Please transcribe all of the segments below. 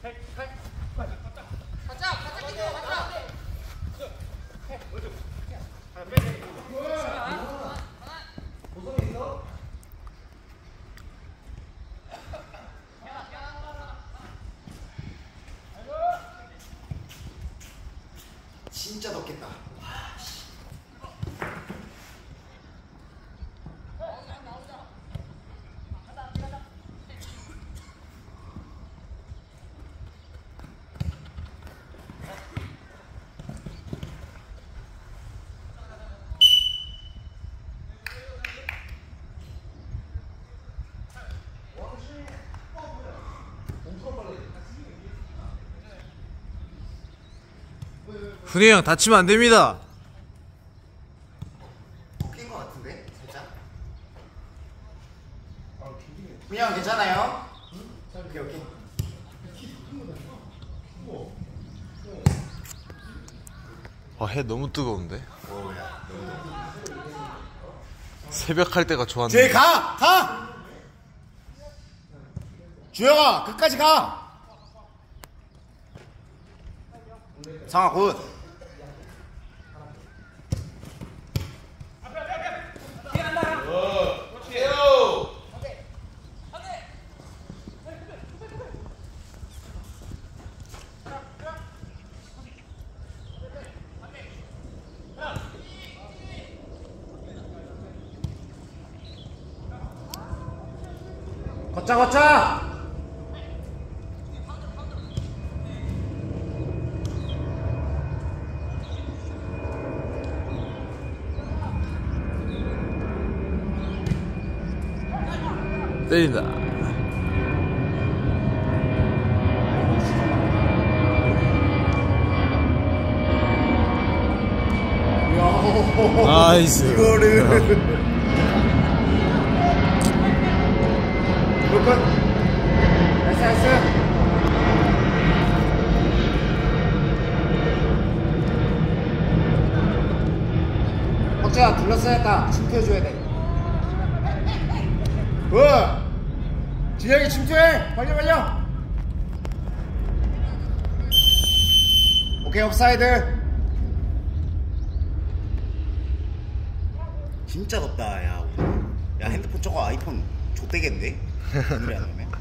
진짜 덥겠다. 훈이 형 다치면 안 됩니다. 낀 것 같은데 살짝. 훈이 형 괜찮아요? 오케이 오케이. 해 너무 뜨거운데. 오야. 새벽 할 때가 좋았는데. 주혜 가! 주영아 끝까지 가! 상아 굿. 걷자 때린다. 나이스. 이거를 굿. 나이스. 박재야 둘러싸였다. 침투해줘야 돼. 굿. 준혁이 침투해. 빨리. 오케이 옵사이드. 진짜 덥다. 야 핸드폰 저거 아이폰 좆되겠는데? 오늘에 안 오면.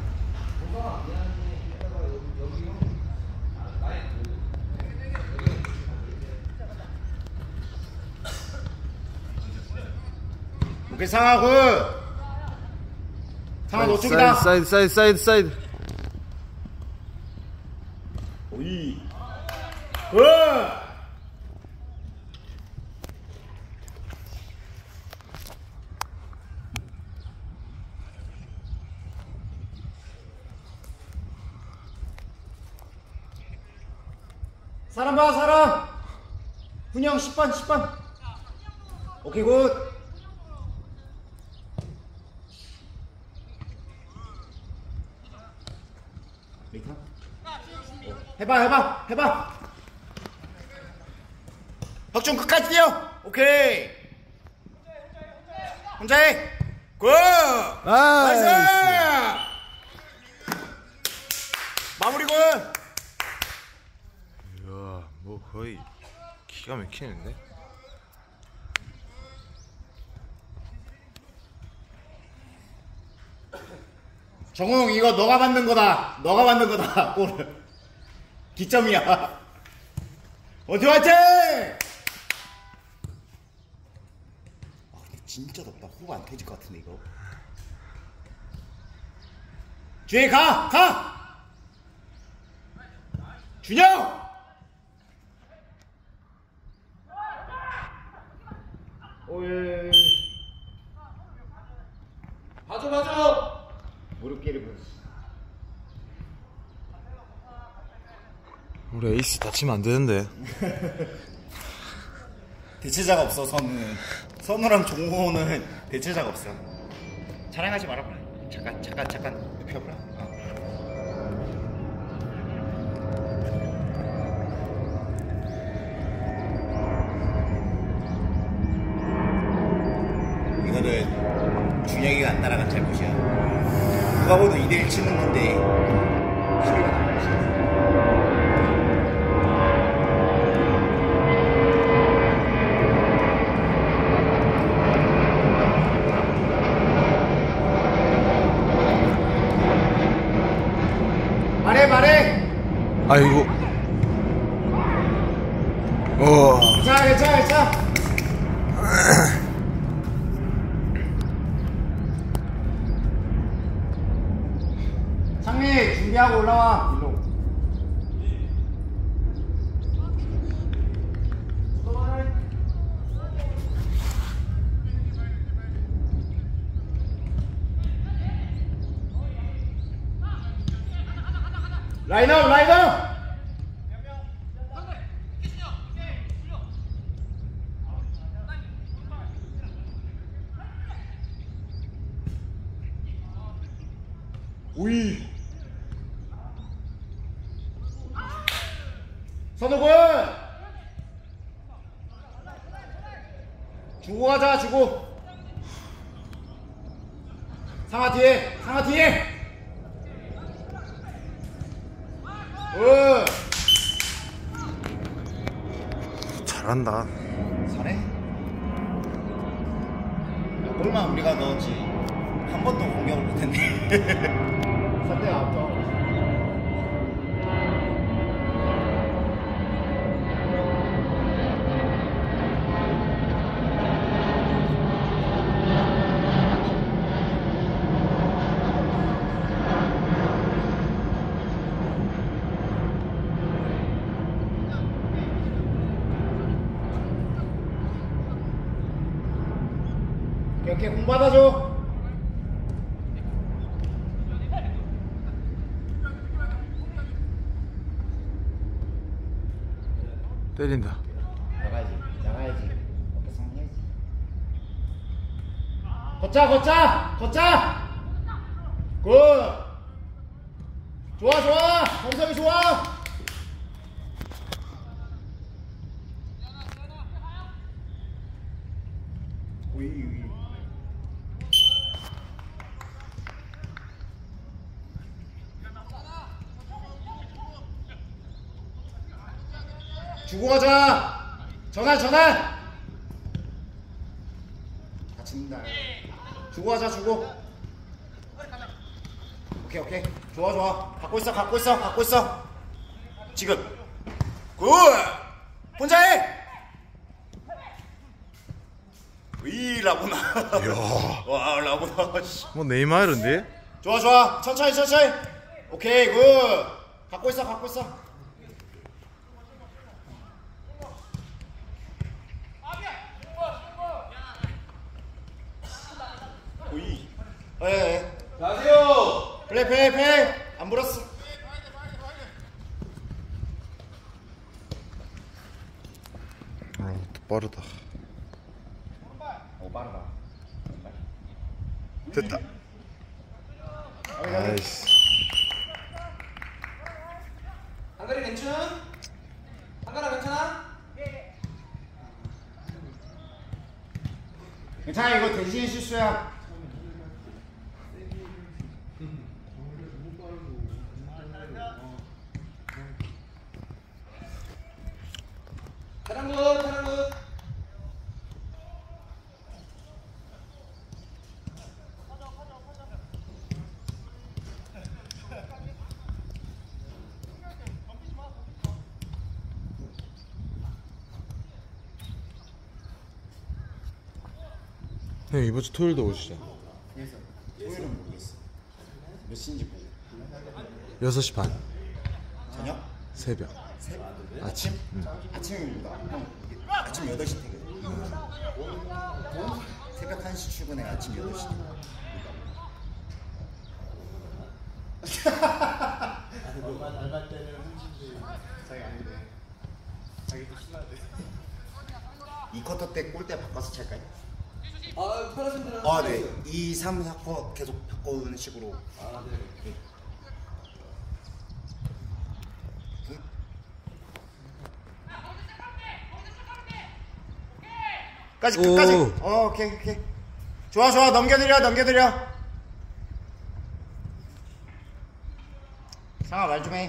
오케이 상하 굿. 상하 너 쪽이다. 사이드. 오이. 굿. 사람 봐 사람. 훈영 10번. 오케이 굿. 해봐. 박준 끝까지 뛰어. 오케이. 혼자 해. 굿. 나이스. 마무리 굿. 이야, 뭐 거의 기가 막히는데. 정우형 이거 너가 만든 거다. 골. 기점이야. 어디 화이팅! 근데 진짜 덥다. 호흡 안 터질 것 같은데 이거. 주혜 가! 준영! 오예. 봐줘. 무릎 깨를 보였어. 우리 에이스 다치면 안 되는데. 대체자가 없어. 선우랑 종호는 대체자가 없어. 자랑하지 말아봐. 잠깐 눕혀보라. 이거는 준혁이가 안 따라간 잘못이야. 누가 봐도 2대1 치는 건데 소리가 나. 아이고. 괜찮아. 상미 준비하고 올라와. 일로. 라인업. 오이. 선우군. 주고 가자. 상하 뒤에. 잘한다. 잘해? 골만 우리가 넣었지 한 번도 공격을 못했네. 3대 앞서. 이렇게 공 받아줘. 때린다. 나가야지. 어깨 상해야지. 걷자. 굿. 좋아. 범석이 좋아. 위. 주고 가자. 전환. 다친다. 주고 가자. 오케이. 좋아. 갖고 있어. 지금. 굿. 혼자 해. 이 라구나. 이야. 와 라구나. 뭐 네이마르인데? 좋아. 천천히. 오케이 굿. 갖고 있어. 오이. 예. 가세요. 플레이. 안 불었어. 빠르다. 빠르다. 됐다. 나이스. 한가리 괜찮? 한가라 괜찮아? 괜찮아. 이거 대신 실수야. 타랑굿. 형 이번 주 토요일도 오시잖아. 그래서 토요일은 모르겠어. 몇 시인지 보고. 6시 반. 저녁? 새벽. 아침? 아침입니다. 형, 아침 8시 퇴근. 새벽 1시 출근해. 아침 8시 퇴근. 너만 닮을 때는 훔친지 자기 아니네. 자기도 신나대. 이 쿼터 때 골대 바꿔서 찰까요? 아, 편하신 분은. 네. 2, 3, 4쿼 계속 바꾸는 식으로. 아, 네. 끝까지. 오케이. 좋아. 넘겨드려. 상아 말 좀 해.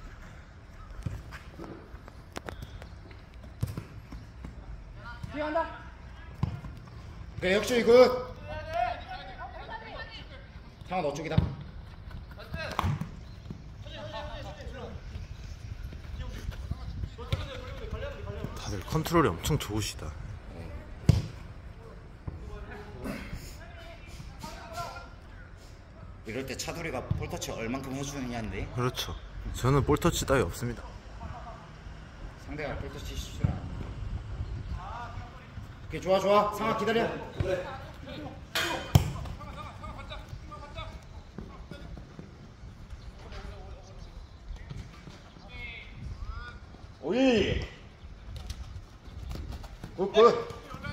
뛰어간다. 그래, 역시 굿. 상아 너 쪽이다. 다들 컨트롤이 엄청 좋으시다. 이럴 때 차두리가 볼터치 얼만큼 해주느냐인데 그렇죠. 저는 볼터치 따위 없습니다. 상대가 볼터치 실수를 안 합니다. 오케이 좋아 좋아 상아 기다려. 그래. 오이 굿굿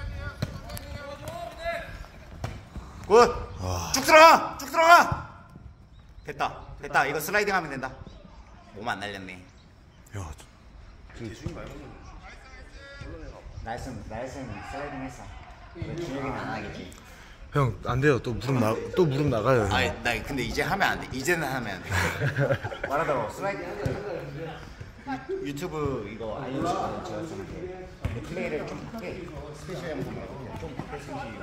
굿. 쭉 들어가 쭉 들어가. 됐다 됐다. 이거 슬라이딩 하면 된다. 몸 안 날렸네. 야, 나이스는 슬라이딩 했어. 준혁이는 안 하겠지. 형 안 돼요. 또 무릎 나가요. 형. 아니 나 근데 이제 하면 안 돼. 이제는 하면 안 돼. 말하다가 슬라이딩 유튜브 이거 알려주시면 제가 쓰는데 플레이를 좀 크게 스페셜 영상 말고 좀 크게 쓰지.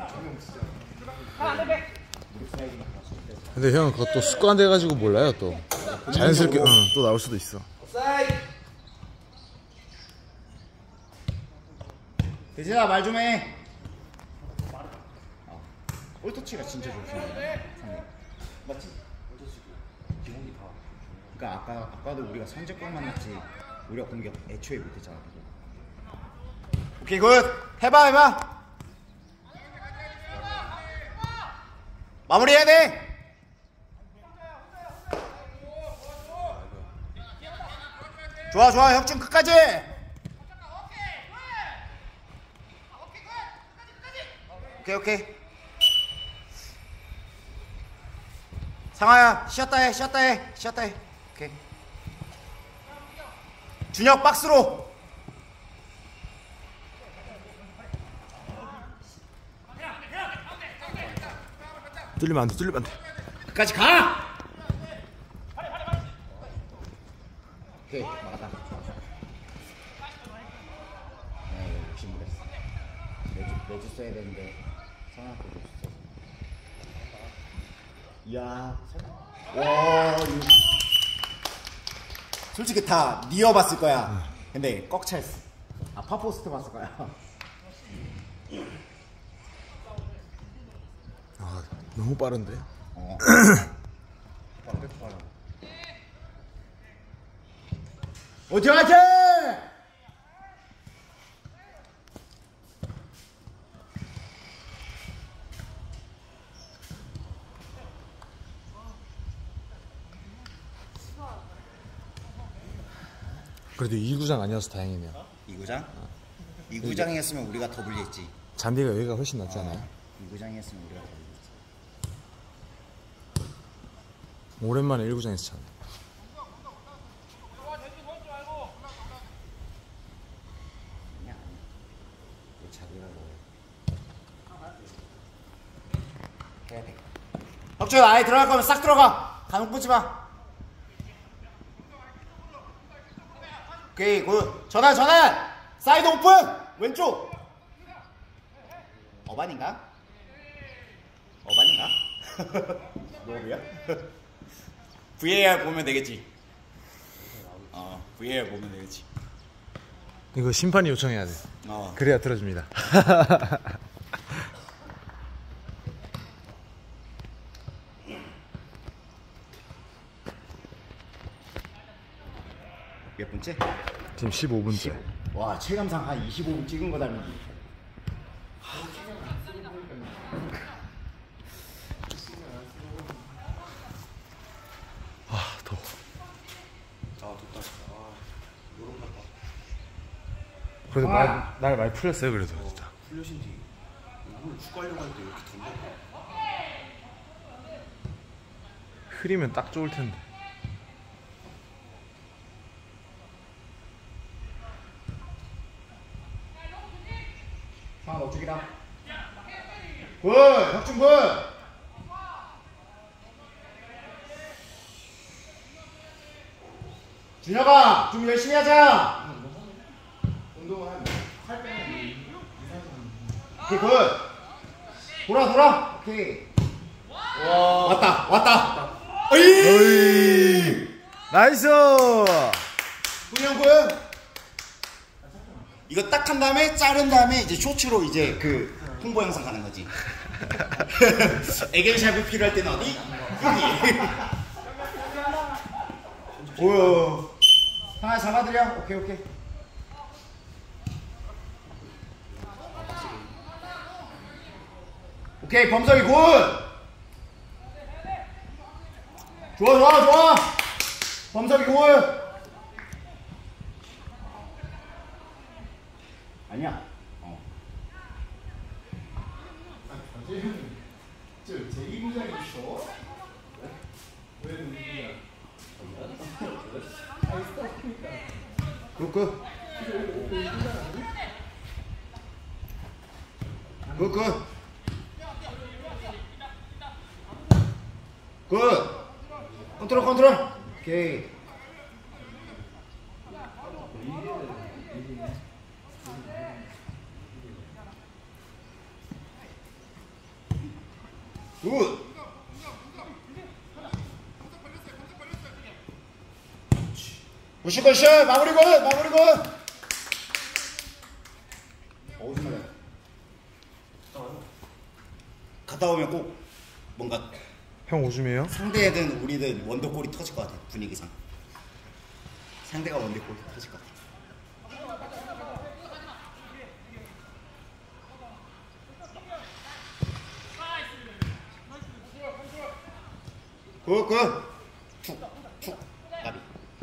근데 형 그것도 습관 돼가지고 몰라요. 또 자연스럽게 또 나올 수도 있어. 사이드. 대진아 말 좀 해. 볼터치가 진짜 좋으시네. 맞지? 기본기 다. 그러니까 아까도 우리가 선제골 만났지. 우리가 공격 애초에 못했잖아. 오케이 굿. 해봐. 마무리해야 돼. 좋아 혁준 끝까지. 오케이 상아야 쉬었다 해 오케이 준혁 박스로. 뚫리면 안 돼. 끝까지 가. 오케이 막았다. 네 욕심부렸어. 매주 써야 되는데 상아한테 매주 써. 이야 와 이거 솔직히 다 니어 봤을 거야. 근데 꽉 차있어. 아 파포스트 봤을 거야. 아 너무 빠른데. 오케이 화이팅! 그래도 2구장 아니어서 다행이네요. 2구장? 2구장이었으면 우리가 더 불리했지. 잔디가 여기가 훨씬 낫잖아요. 2구장이었으면 우리가 더 불리했지. 오랜만에 1구장에서 차네. 아니야. 내 자기라고 해야 돼. 혁준 아예 들어갈 거면 싹 들어가. 간혹 보지 마. 오케이 굿. 전환 사이드 오픈. 왼쪽. 어반인가? 뭐야? VAR 보면 되겠지. VAR 보면 되겠지. 이거 심판이 요청해야 돼. 그래야 들어줍니다. 몇 분째? 지금 15분째. 와 체감상 한 25분 찍은 거 닮은. 아 더워. 그래도 날 많이 풀렸어요. 그래도 진짜. 풀려신 뒤 오늘 축구하려고 할 때 이렇게 던져. 흐리면 딱 좋을 텐데. 상아 너쪽이다. 굿! 혁준 굿! 준혁아 좀 열심히 하자. 운동은 살 빼면 오케이 굿. 돌아 오케이. 왔다 어이 나이스. 훈영 굿. 이거 딱 한 다음에 자른 다음에 이제 쇼츠로 이제 그 홍보 영상 가는 거지. 애견샵이 필요할 때는 어디? 여기. 오요. 하나 잡아드려. 오케이 오케이. 오케이 범석이 굿. 좋아 좋아 좋아. 범석이 굿. 아니야. 저 제2부장이 있어? 왜 누구야? 굿굿. 굿굿. 굿. 컨트롤 컨트롤. 오케이. 굿. 굿슛 굿슛. 마무리 굿 마무리 굿. 어우 잘해. 갔다 오면 꼭 뭔가 형 오줌이에요? 상대든 우리든 원더골이 터질 것 같아. 분위기상 상대가 원더골이 터질 것 같아. 굿굿. 툭툭 나비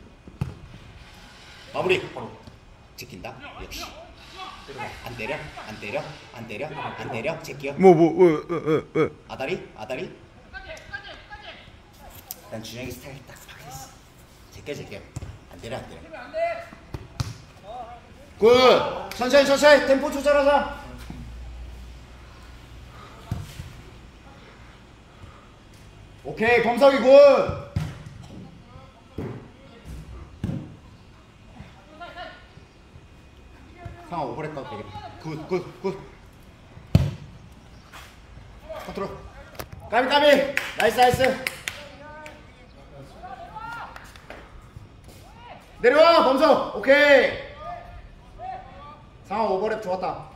마무리. 바로 지킨다. 역시 안 때려 안 때려 안 때려 안 때려. 제끼요. 왜? 아다리 아다리. 난 준영이 스타일 딱 파악했어. 제껴 안 때려 안 때려. 굿. 천천히 천천히 템포 조절하자. 오케이 범석이 굿. 상아 오버랩 가도 되겠다. 굿. 컨트롤. 까비. 나이스. 내려와 범석. 오케이. 상아 오버랩 좋았다.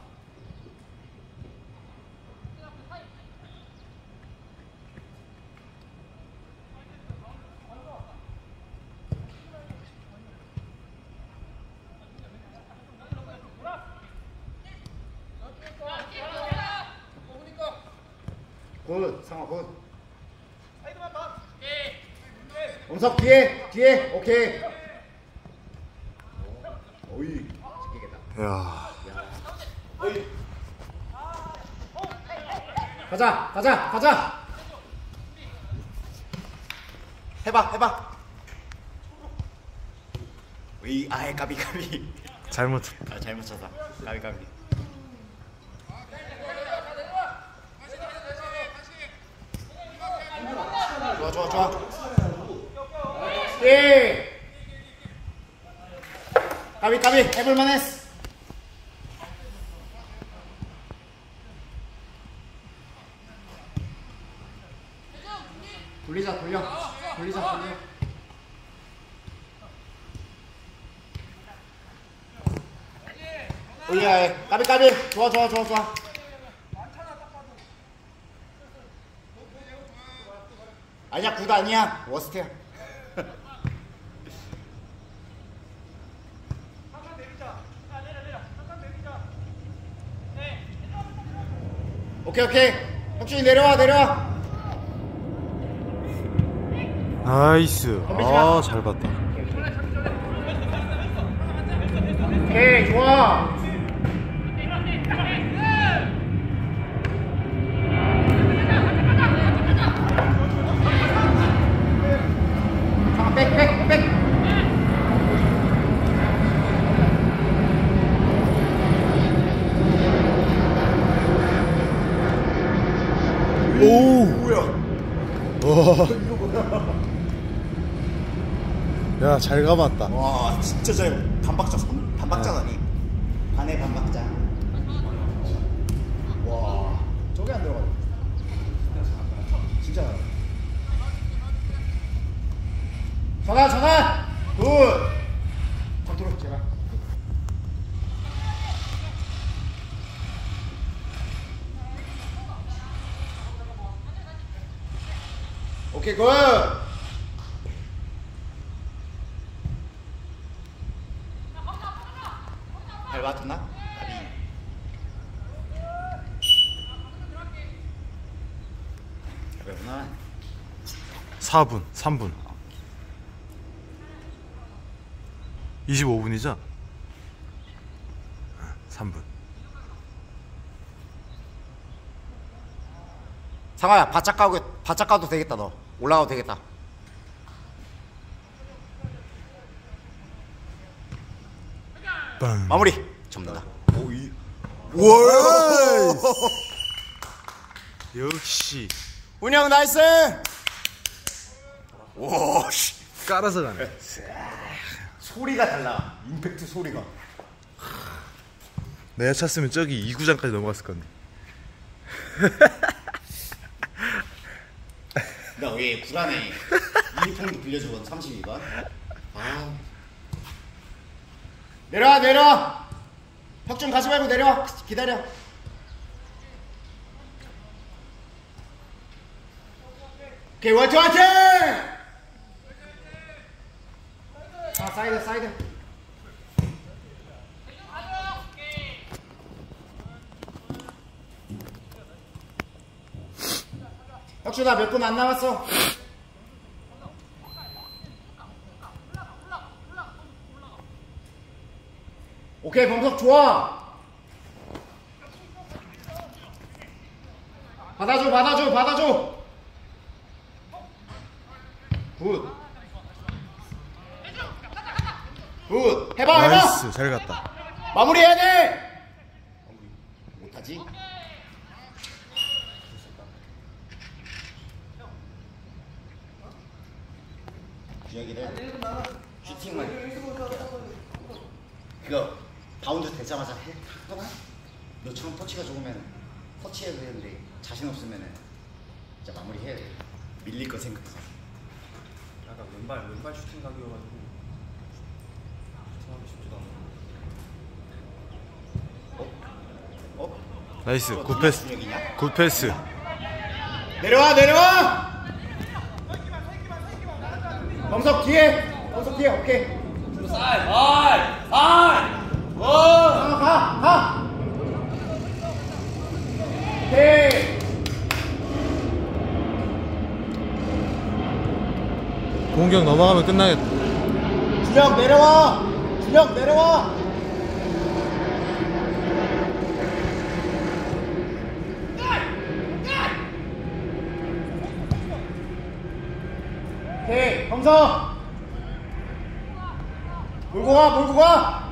굿. 상아 굿. 범석 뒤에. 오케이. 오이. 지키겠다. 야. 가자. 해봐. 위 아예 까비. 잘못. 아 잘못 쳤다. 까비. 좋아. 예. 까비 해볼만했어. 돌려. 오예. 까비. 좋아. 아니야 굿 아니야. 워스트야. 오케이. 혁준이 내려와. 나이스. 아, 잘 봤다. 오케이 좋아. 백. 오. 뭐야? 야, 잘 감았다. 와 진짜 잘. 반박자다니. 반의 반박자. 와 저게 안 들어가. 진짜 잘한다. 전화. 굿. 컨트롤 제발. 오케이 굿. 발 맞았나? 아니. 4분 3분 25분이죠? 3분. 상아야 바짝 까도 되겠다. 너 올라가도 되겠다. 빵. 마무리 접는다. 와! 역시 운영 나이스. 오 씨. 깔아서 가네. 소리가 달라. 임팩트 소리가. 내가 찼으면 저기 2구장까지 넘어갔을 건데. 나 왜 구란에 유니폼도 빌려주건 32번. 아. 내려와. 혁준 가지 말고 내려와. 기다려. 오케이 화이팅! 아 사이드. 혁준아 몇 분 안 남았어. 오케이 범석 좋아. 받아줘. 굿. 해봐. 나이스 잘 갔다. 마무리해야 돼. 못하지? 준혁이는 슈팅만 그거 바운드 되자마자 하거나 너처럼 터치가 좋으면 터치해야 되는데 자신 없으면은 진짜 마무리해야 돼. 밀릴 거 생각해서. 약간 왼발 슈팅 각이어가지고 슈팅하기 쉽지도 않아. 나이스 그거 굿 패스. 준혁이냐? 굿 패스. 내려와. 범석 뒤에. 오케이. 사이드. 가. 오케이. 공격 넘어가면 끝나겠다. 준혁 내려와. 오케이 범석 몰고 가.